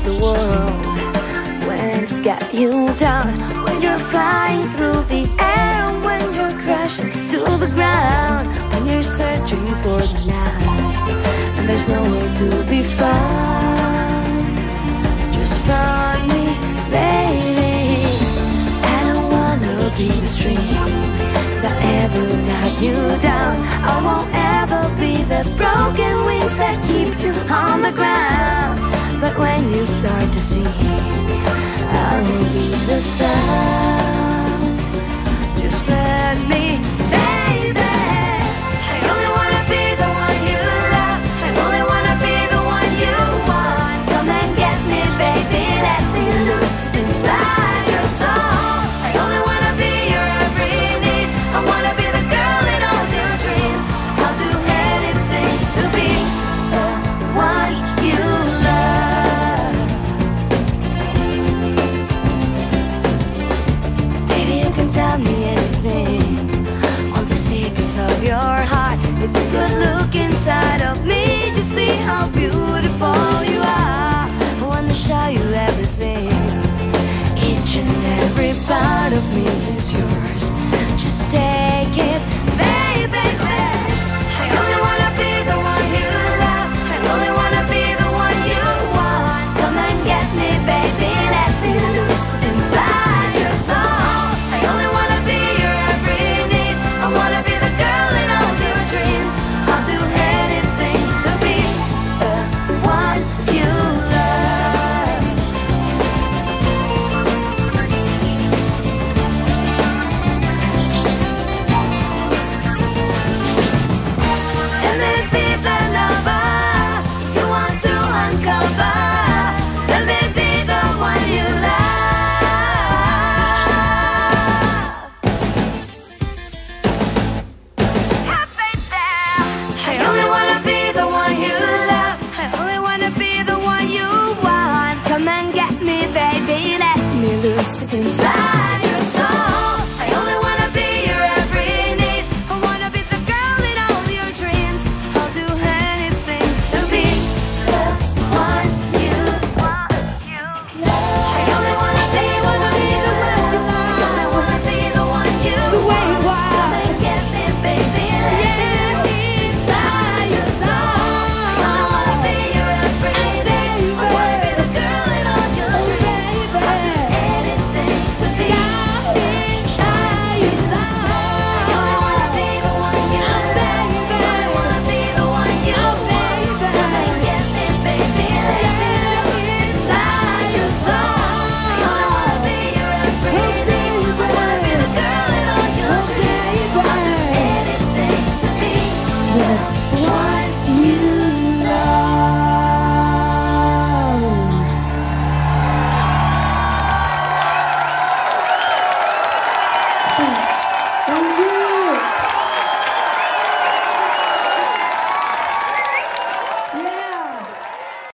the world when it's got you down, when you're flying through the air, when you're crashing to the ground, when you're searching for the light and there's nowhere to be found. Just find me, baby. I don't wanna be the strings that ever tie you down. I won't ever be the broken wings that keep you on the ground. But when you start to sing, I will be the sound. Just let me, baby. I only wanna be the one you love. I only wanna be the one you want. Come and get me, baby. Let me loose inside your soul. I only wanna be your every need. I wanna be the girl in all your dreams. I'll do anything to be the one you love. Baby, you can tell me anything, all the secrets of your heart. If you could look inside of me to see how beautiful you are, I wanna show you everything. Each and every part of me is yours. Just take it, baby. I only wanna be the one you love. I only wanna be the one you want. Come and get me, baby. Let me loose inside your soul. I only wanna be your every need. I wanna be the girl in all your dreams. I'll do anything to be the one you love. Let me be the lover you want to uncover. Let me be the one you love. I only wanna be the one you love. I only wanna be the one you want. Come and get me, baby. Let me loose inside.